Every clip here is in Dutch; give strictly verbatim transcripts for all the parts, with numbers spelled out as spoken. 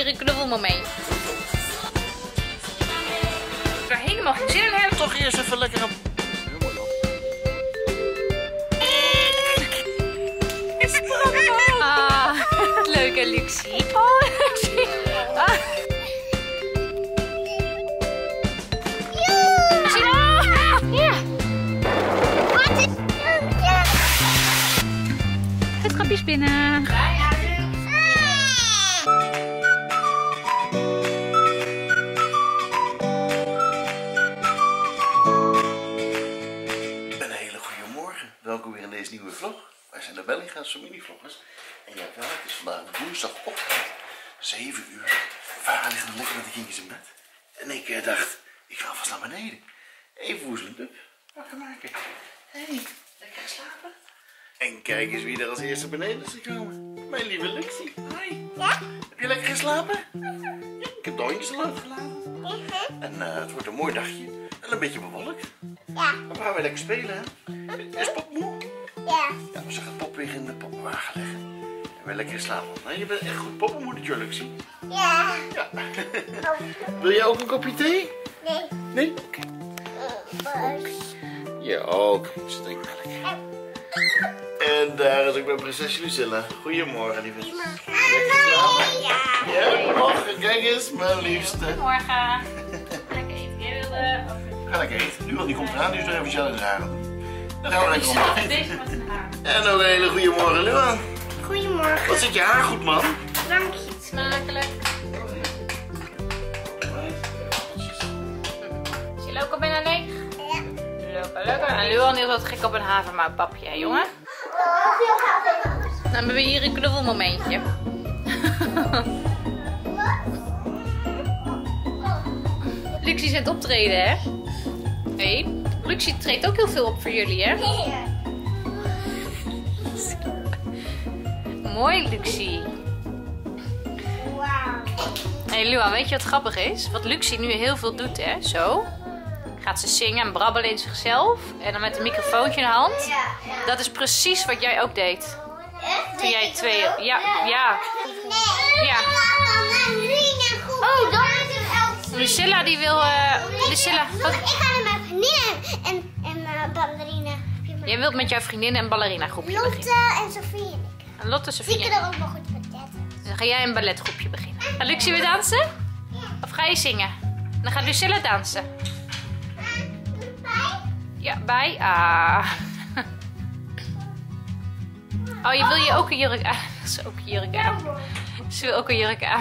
een knuffelmoment. Ik er helemaal geen zin in heb. Toch eerst even lekker een... Ah, leuk hè, Luxie. Oh, Luxie. Ah. Ja. Het grapjes binnen. Een hele goede morgen. Welkom weer in deze nieuwe vlog. Wij zijn de Bellinga's familievloggers. En ja, wel, het is vandaag woensdagochtend, zeven uur. Vader ligt nog lekker met de kindjes in bed. En ik eh, dacht, ik ga vast naar beneden. Even woezelend up. Wakker maken. Hé, hey, lekker slapen. En kijk eens wie er als eerste beneden is gekomen. Mijn lieve Luxie. Hoi. Ja? Heb je lekker geslapen? Ja, ik heb de hondjes al uitgelaten. En uh, het wordt een mooi dagje. En een beetje bewolkt. Ja. Dan gaan we lekker spelen, hè? Is Pop moe? Ja. Ja, ze gaat Pop weer in de poppenwagen leggen. En weer lekker slapen. Nou, je bent echt goed poppenmoedertje, Luxie. Ja. Ja. Wil jij ook een kopje thee? Nee. Nee? Oké. Okay. Ja, ook. Ze drinkt melk. En daar is ook mijn prinses Lucilla. Goedemorgen, lieve. Lekker slapen? Ja. Ja, morgen. Kijk eens, mijn liefste. Morgen. Lekker eten. Jij wilde... Ga lekker eten. Nu al die komt eraan, dus nog even gel in haar doen. Dan gaan we lekker om. Deze met een haar. En nog een hele goede morgen, Luan. Goedemorgen. Wat zit je haar goed, man? Dank je. Smakelijk. Is je loco bijna leeg? Ja. Lekker, lekker. En Luan is wat gek op een havermoutpapje, hè, jongen? Dan hebben we hier een knuffelmomentje. Luxie is aan het optreden, hè? Hé, hey, Luxie treedt ook heel veel op voor jullie, hè? Mooi, Luxie. Wauw. Hé, hey, Luan, weet je wat grappig is? Wat Luxie nu heel veel doet, hè? Zo. Gaat ze zingen en brabbelen in zichzelf. En dan met een microfoontje in de hand. Ja. Ja. Dat is precies wat jij ook deed. Echt? Toen jij twee... Ja, ja. Nee. Ja. Oh, dan is het elk. Lucilla die wil... Uh, Lucilla, wat... Ik ga met mijn vriendinnen en, en uh, ballerina. Jij wilt met jouw vriendinnen een ballerina groepje Lotte beginnen. en Sofie en ik. En Lotte, Die Sofie. kunnen ook nog goed vertellen. Dan ga jij een balletgroepje beginnen. Gaat Luxie weer dansen? Of ga je zingen? Dan gaat Lucilla dansen. Ja, bij. Ah. Oh, je wil je ook een jurk aan. Ze ook een jurk aan. Ze wil ook een jurk aan.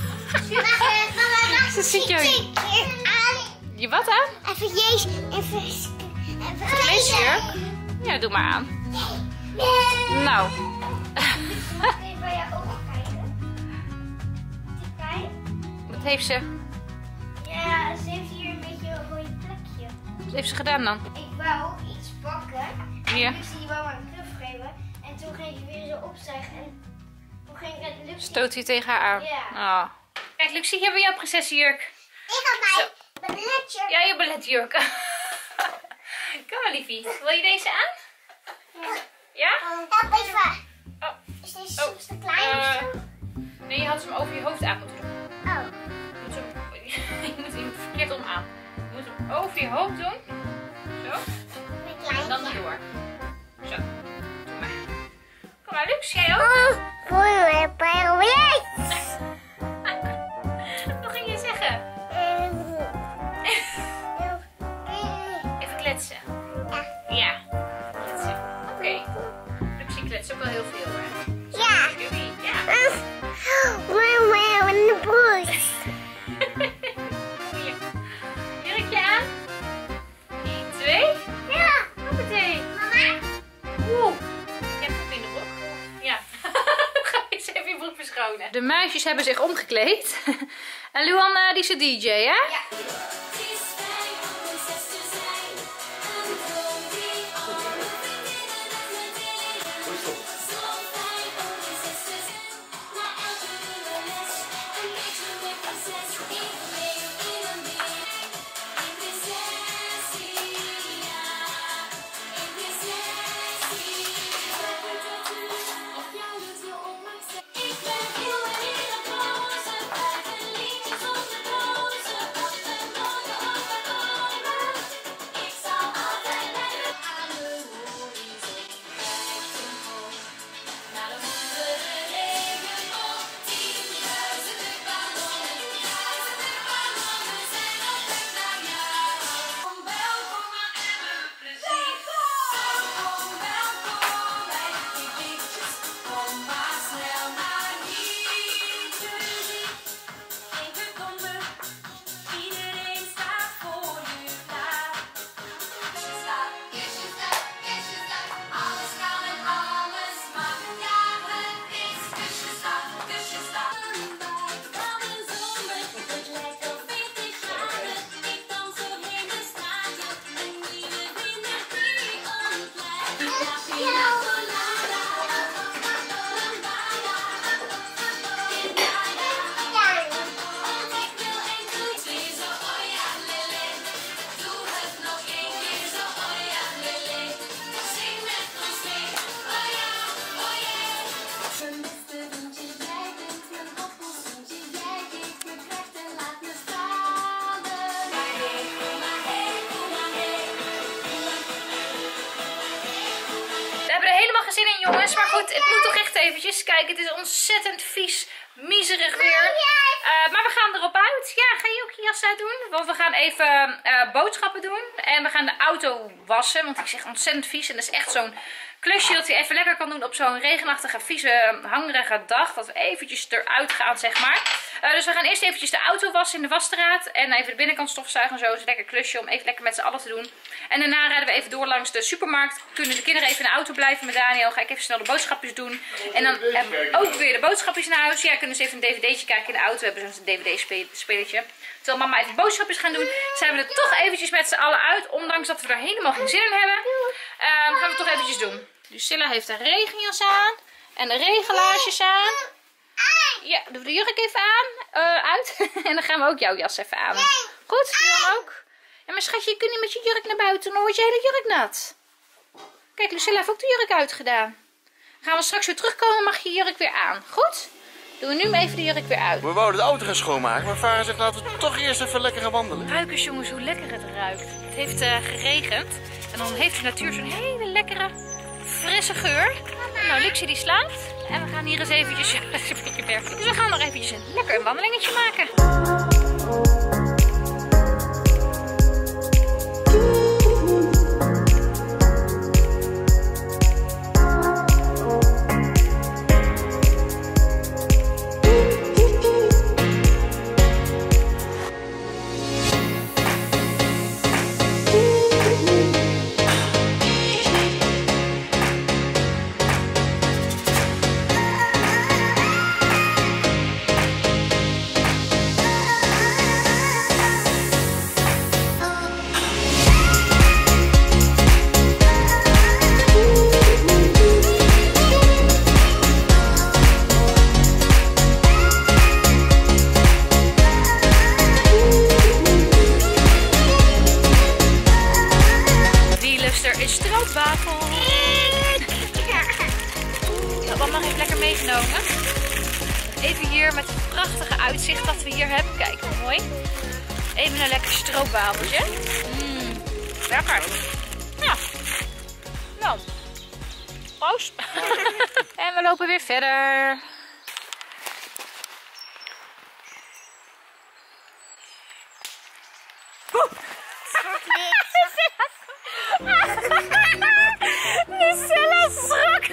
Ze ziet jou. Je wat aan? Even jees, even, even Vleesjurk? Ja, doe maar aan. Nee. Nou. Mag ik even bij je ogen kijken? Kijk. Wat heeft ze? Ja, ze heeft hier een beetje een rode plekje. Wat heeft ze gedaan dan? Ik wou iets pakken. Ja. En Luxie wou me een knuff geven. En toen ging ik weer zo opstijgen. En toen ging ik met Luxie. Stoot hij tegen haar aan? Ja. Oh. Kijk, Luxie, hier hebben we jouw prinsessenjurk. Ik ga bij balletje. Ja, je balletjurk. Kom maar, liefie. Wil je deze aan? Ja. Ja? Help even. Oh. Is deze Oh. soms te klein Eh. of zo? Nee, je had hem over je hoofd aan moeten doen. Oh. Je moet hem, je moet hem verkeerd om aan. Je moet hem over je hoofd doen. Zo. Een En klein. dan door. Zo. Doe maar. Kom maar, Lux. Jij ook? Voor mijn pijlwit. Wat ging je zeggen? Even kletsen. Ja. Kletsen. Oké. Okay. Luxie kletst ook wel heel veel, hè? Ja. Jullie, ja. Wauw, wauw, in de bush. Hier. Jurkje aan. één, twee. Ja. Hoppatee. Mama. Oeh. Ik heb het in de broek. Ja. Ga eens even je broek verschonen. De muisjes hebben zich omgekleed. En Luan, uh, die is de D J, hè? Ja. helemaal geen zin in, jongens. Maar goed, het moet toch echt eventjes. Kijk, het is ontzettend vies, miserig weer. Uh, maar we gaan erop uit. Ja, ga je ook je jas uit doen? Want we gaan even uh, boodschappen doen. En we gaan de auto wassen. Want ik zeg ontzettend vies. En dat is echt zo'n klusje dat je even lekker kan doen op zo'n regenachtige, vieze, hangerige dag. Dat we eventjes eruit gaan, zeg maar. Uh, dus we gaan eerst eventjes de auto wassen in de wasstraat. En even de binnenkant stofzuigen en zo. Dat is een lekker klusje om even lekker met z'n allen te doen. En daarna rijden we even door langs de supermarkt. Kunnen de kinderen even in de auto blijven met Daniel. Ga ik even snel de boodschapjes doen. En dan hebben we ook weer de boodschapjes naar huis. Ja, kunnen ze even een dvd'tje kijken in de auto. We hebben zo'n dvd-spelletje. Terwijl mama even boodschapjes gaan doen, zijn we er toch eventjes met z'n allen uit. Ondanks dat we er helemaal geen zin in hebben. Um, gaan we het toch eventjes doen. Lucilla heeft een regenjas aan. En de regenlaarsjes aan. Ja, doe de jurk even aan. Uh, uit. En dan gaan we ook jouw jas even aan. Goed, dan ook. Ja, maar schatje, je kunt niet met je jurk naar buiten. Dan wordt je hele jurk nat. Kijk, Lucilla heeft ook de jurk uitgedaan. Dan gaan we straks weer terugkomen, mag je jurk weer aan. Goed? Doen we nu even de jurk weer uit. We wouden de auto gaan schoonmaken, maar vader zegt laten we toch eerst even lekker gaan wandelen. Ruik eens, jongens, hoe lekker het ruikt. Het heeft uh, geregend. En dan heeft de natuur zo'n hele lekkere, frisse geur. Nou, Lixie die slaapt. En we gaan hier eens eventjes, ja, dat is een beetje berg. Dus we gaan nog eventjes een lekker een wandelingetje maken. Even hier met het prachtige uitzicht dat we hier hebben. Kijk, hoe mooi. Even een lekker stroopwafels. Mmm, lekker. Ja. Nou. Proost. En we lopen weer verder. Lucilla schrok.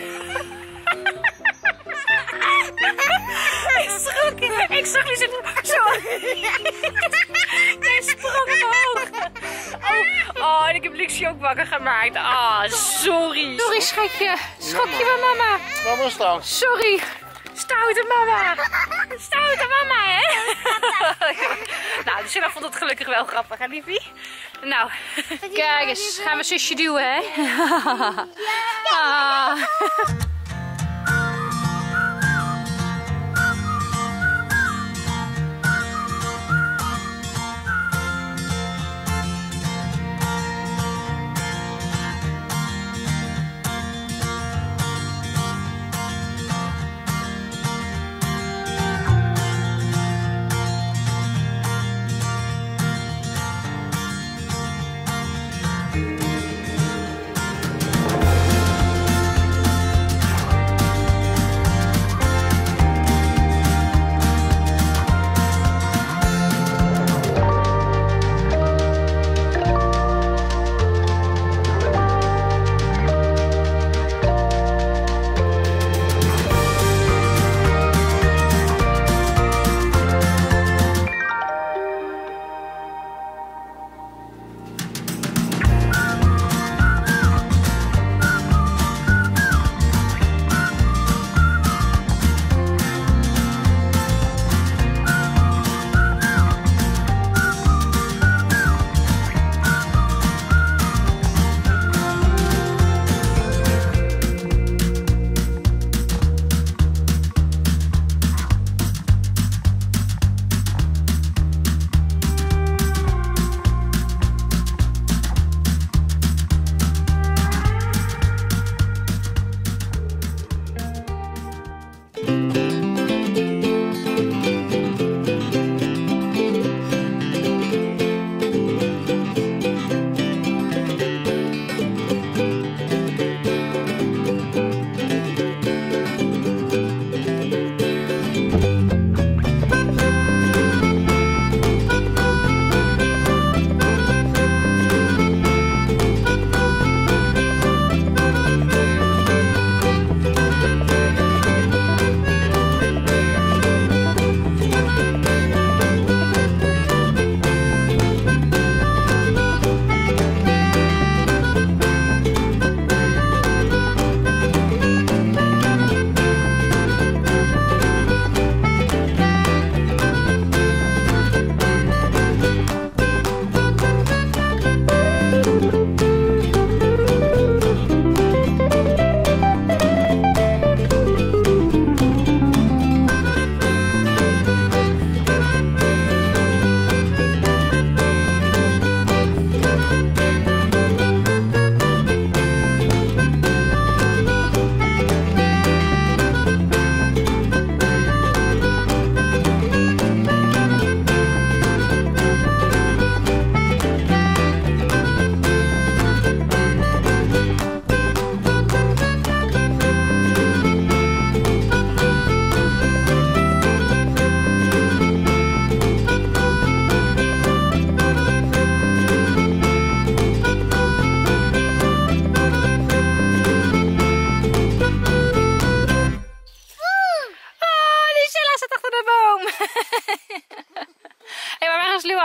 Ik schrok. Ik zag Lucilla zo. Jij sprong omhoog. Oh, oh, en ik heb Luxie ook wakker gemaakt. Ah, oh, sorry. Sorry, schatje. Schrok je van mama? Mama is stout. Sorry. Stoute mama. Stoute mama, hè? Nou, Lucilla vond het gelukkig wel grappig, hè, liefie? Nou, kijk eens. Gaan we zusje duwen, hè? Ja.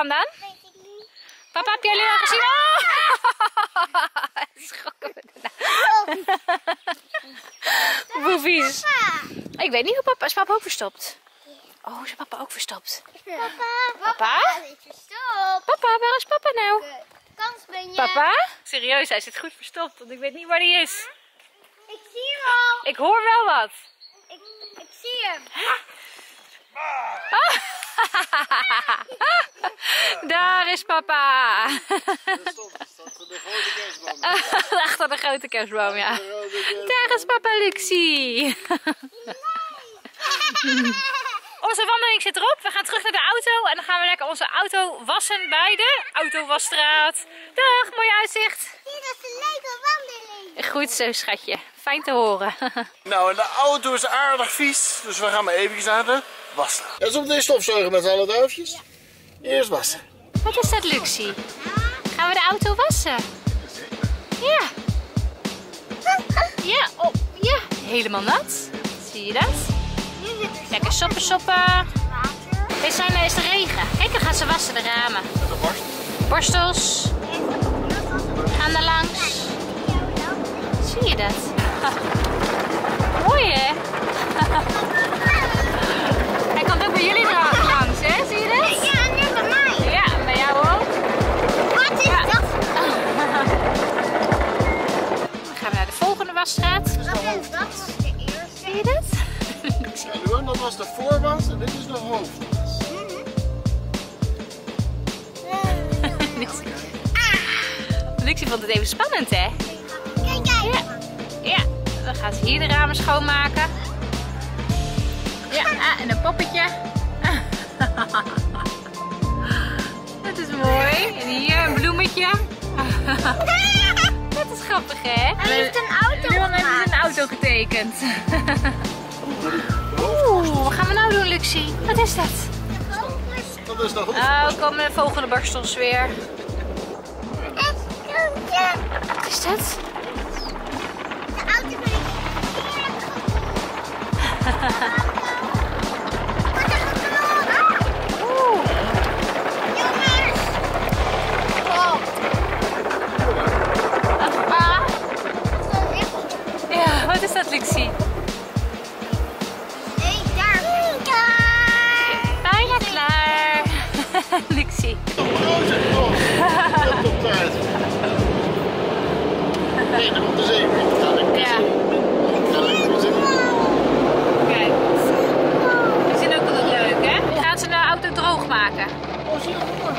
vandaan? Weet ik niet. Papa, heb jij jullie al gezien? Oh! Schrokken we daarna. Boevies. Papa. Ik weet niet hoe papa... Is papa ook verstopt? Oh, is papa ook verstopt? Papa. Papa? Stop. Papa, waar is papa nou? Kans ben je. Papa? Serieus, hij zit goed verstopt, want ik weet niet waar hij is. Ik zie hem al. Ik hoor wel wat. Ik, ik zie hem. Daar is papa. Dat staat de grote kerstboom. Achter de grote kerstboom, ja. Daar is papa Luxie. Onze wandeling zit erop. We gaan terug naar de auto en dan gaan we lekker onze auto wassen bij de autowasstraat. Dag, mooi uitzicht. Hier is een leuke wandeling. Goed zo, schatje. Fijn te horen. Nou, en de auto is aardig vies, dus we gaan maar even naar de wasstraat. En zo meteen stofzuigen met alle duifjes. Eerst wassen. Wat is dat, Luxie? Gaan we de auto wassen? Ja. Ja, oh, ja. Helemaal nat. Zie je dat? Lekker soppen, soppen. Dit zijn, is de regen. Kijk, dan gaan ze wassen, de ramen. Met de borst. Borstels. Gaan er langs. Zie je dat? Mooi, hè? Hij komt ook bij jullie er langs, hè? Zie je dat? Ja, net bij mij. Ja, bij jou ook. Wat is Ja. dat? Dan gaan we naar de volgende wasstraat. Wat is dat? De eerste. Zie je dat? En nu, dat was de voorwas en dit is de hoofdwas. Luxie vond het even spannend, hè? Kijk, kijk. Ja. Ja, dan gaan ze hier de ramen schoonmaken. Ja, ah, en een poppetje. Dat is mooi. En hier een bloemetje. Dat is grappig, hè? Hij heeft een auto Leon heeft gemaakt. een auto getekend. Oeh, wat gaan we nou doen, Luxie? Wat is dat? Dat is de hoofdwas. Nou, komen de volgende borstels weer. Wat is dat? De auto ben ik heerlijk Wat een geklopt. Oeh. Jongens. Oh. Ah. Dat is echt. Ja, wat is dat, Luxie? Hé, daar. Bijna klaar. Luxie. Oh, zeg nog. Dat op tijd. Nee, dat moet er zeker. Ik ga lekker Ja. Ik ga lekker zitten. Kijk. Die zijn ook wel leuk, hè? Gaan ze de auto droog maken? Oh, zie je dat?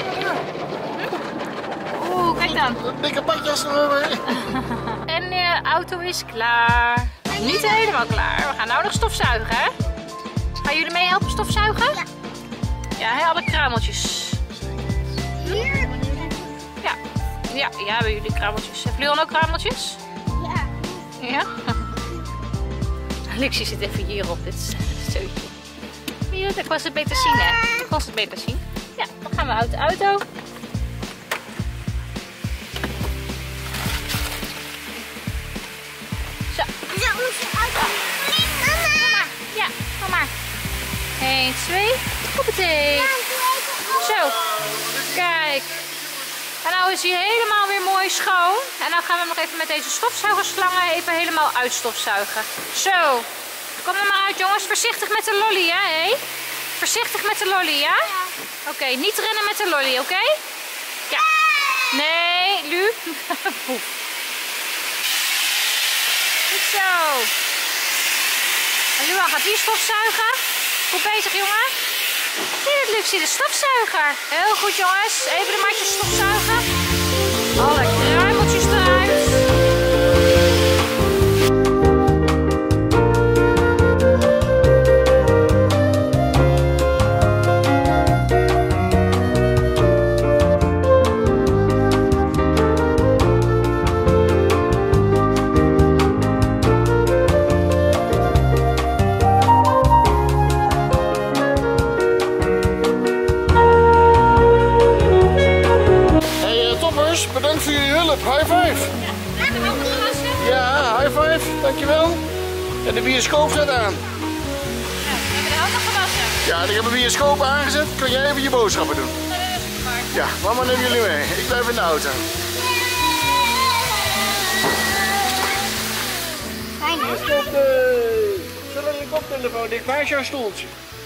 Oeh, kijk dan. Dat dikke badjas erover. En de auto is klaar. Niet helemaal klaar. We gaan nou nog stofzuigen, hè? Gaan jullie mee helpen stofzuigen? Ja. Ja, hè, alle kruimeltjes. Hier. Ja. Ja, ja, hebben jullie kruimeltjes. Heeft Leon ook kruimeltjes? Ja. Ja. Luxie zit even hierop, dit steutje. Zie je dat? Ik was het beter zien, hè? Ik was het beter zien. Ja, dan gaan we uit de auto. Zo. Zo, onze auto. Mama. Ja, kom maar. één, twee. Hoppatee. Zo. Kijk. En nou is hij helemaal weer mooi schoon. En dan gaan we hem nog even met deze stofzuigerslangen even helemaal uitstofzuigen. Zo. Kom er maar uit, jongens. Voorzichtig met de lolly, hè? Hé? Voorzichtig met de lolly, ja? Oké, okay, niet rennen met de lolly, oké? Okay? Ja. Nee, Lu. Poef. Goed zo. En Luan gaat hier stofzuigen. Goed bezig, jongen. Zie je het, Luxie, de stofzuiger. Heel goed, jongens. Even de matjes stofzuigen. Alle kruimeltjes eruit. Bedankt voor jullie hulp. High five. Ja, high five. Dankjewel. En de bioscoop staat aan. Ja, we hebben de auto gewassen. Ja, ik heb de bioscoop aangezet. Kan jij even je boodschappen doen? Dan hebben we Ja, mama neemt jullie mee. Ik blijf in de auto. Fijn hè? Zullen je koptelefoon dicht? Waar is jouw stoeltje?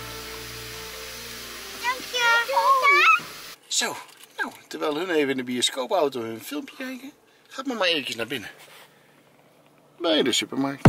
Dankjewel. Zo, nou, terwijl hun even in de bioscoopauto hun filmpje kijken, gaat mama eventjes naar binnen. Bij de supermarkt.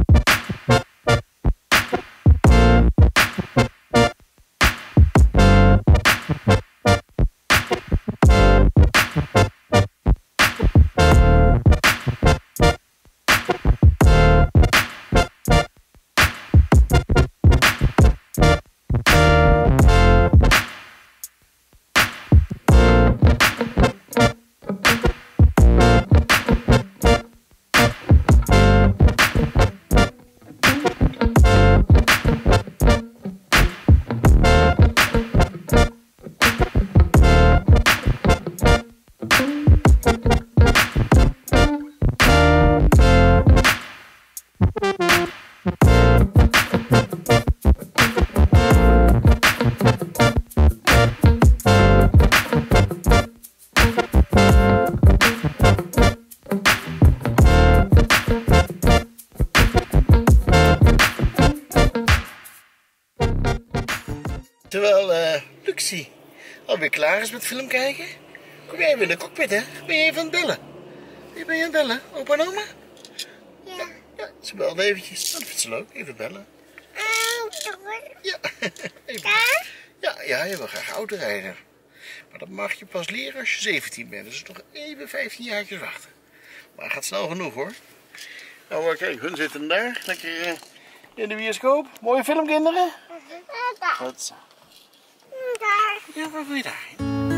Terwijl uh, Luxie alweer klaar is met film kijken, kom jij even in de cockpit, hè? Ben je even aan het bellen? Ben je aan het bellen, opa en oma? Ja. Ja, ja, ze belde eventjes. Nou, dat vindt ze leuk, even bellen. Ja, even. Ja, ja, je wil graag autorijden. Maar dat mag je pas leren als je zeventien bent. Dus nog even vijftien jaartjes wachten. Maar het gaat snel genoeg, hoor. Nou, kijk, hun zitten daar. Lekker uh, in de bioscoop. Mooie film, kinderen? Wat zo. Ja, waar wil je daarheen?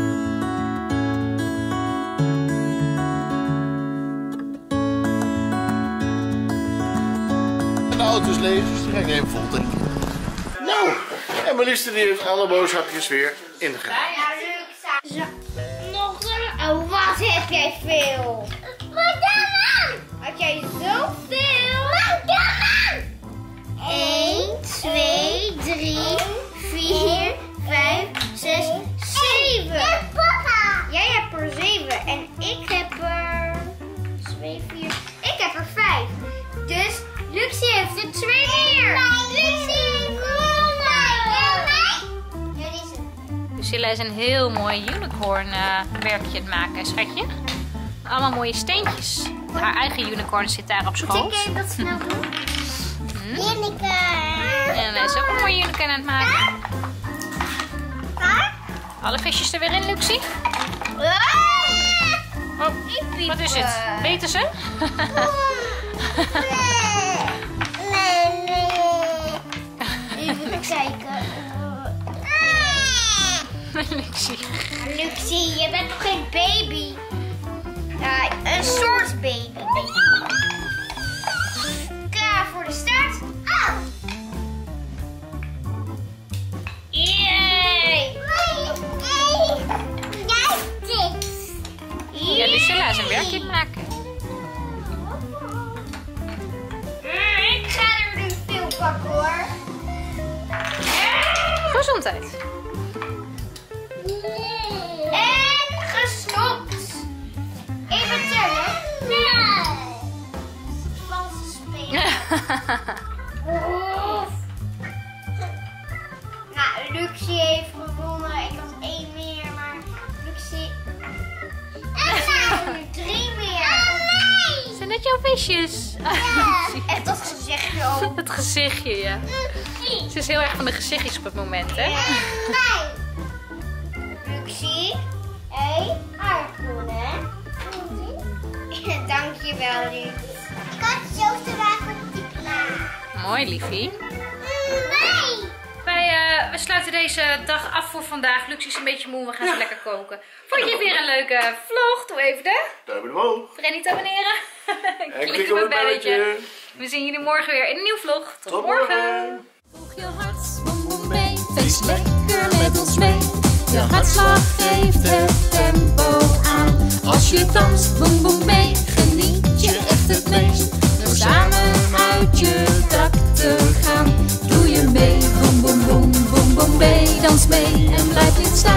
De auto is leeg, dus die ga ik even vol tanken. Nou, en mijn liefste die heeft alle boodschapjes weer ingedaan. Zo, nog een... Oh, wat heb jij veel? Wat dan? Had jij zoveel? Wat dan? één, twee, drie, vier, vijf, zes, zeven. Jij hebt er zeven en ik heb er twee, vier. Ik heb er vijf. Dus Luxie heeft er twee meer. Luxie, kom maar. Ja, die is het. Lucilla is een heel mooi unicorn uh, werkje aan het maken, schatje. Allemaal mooie steentjes. Haar eigen unicorn zit daar op schoot. Moet ik dat snel doen? Unicorn. En hij is ook een mooie unicorn aan het maken. Alle visjes er weer in, Luxie. Oh, wat is het? Weten ze? Even kijken. Luxie. Luxie, je bent nog geen baby. Ja, een soort baby. Klaar voor de start. Oh. Yay! Ja, Lucilla is een werkje aan het maken. Ik ga er nu veel pakken hoor. Gezondheid. En gestopt. Even tellen. Nee. Valse spelen. Oef. Nou, Luxie heeft gewonnen. Ik had één meer, maar Luxie... Ik heb er nu drie meer. Zijn dat jouw visjes? En dat gezichtje ook. Het gezichtje, ja. Ze is heel erg van de gezichtjes op het moment, hè? Nee. Luxie. Hé, aardappel, hè? Dankjewel, Luxie. Ik had zo te maken met die plaat. Mooi, liefie. Nee. Wij, uh, we sluiten deze dag af voor vandaag. Luxie is een beetje moe, we gaan zo lekker koken. Vond je weer een leuke vlog? Doe even de... Duimen omhoog. Vergeet niet te abonneren. En klik op het belletje. We zien jullie morgen weer in een nieuw vlog. Tot, Tot morgen. morgen. Voeg je hart, boem boem mee. Feest lekker met ons mee. Je hartslag geeft het tempo aan. Als je danst, boem boem mee. Geniet je echt het meest. Door samen uit je dak te gaan. Doe je mee, boem boem boem boem boem mee. Dans mee en blijf niet staan.